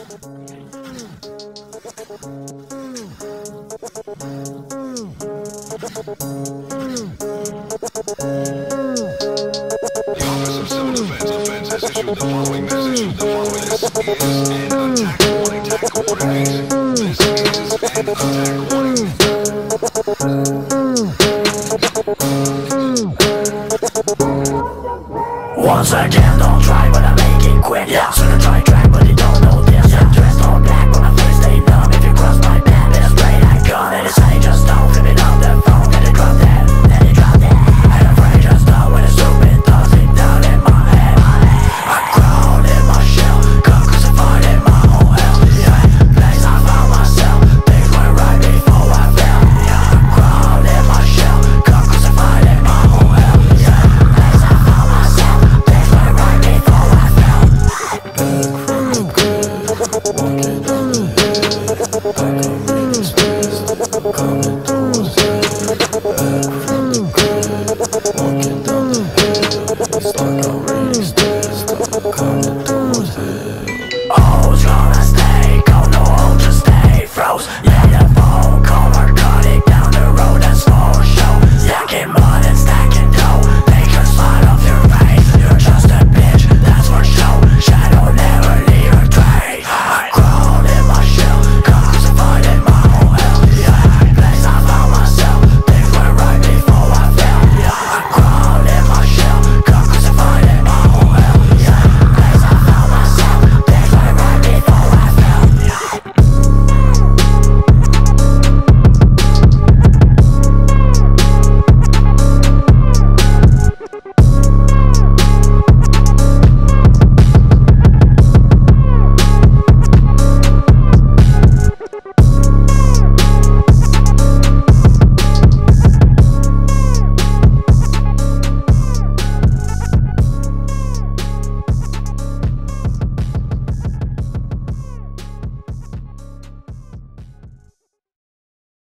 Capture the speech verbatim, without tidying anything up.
Office of Civil Defense, Defense has issued the following message. The following is an attack warning. Attack warning. This is an attack warning. Once again, don't try, but I make it quick. Yeah, sooner try track, but you don't know this. Yeah, dressed all black, but my face stay numb. If you cross my path, better spray that gun. Then it's say just don't flip it on the phone. Then you drop that, then you drop that. Ain't afraid, just know when it's stupid. Does it down in my head. I crawled in my shell, got crucified in my own hell. Yeah, place I found myself, things went right before I fell. Yeah, I crawled in my shell, got crucified in my own hell. Yeah, place I found myself, things went right before I fell. Back from the grave, walking down the hill, like a reading space, coming towards you. Back from the grave, walking down the hill, it's like a reading space, coming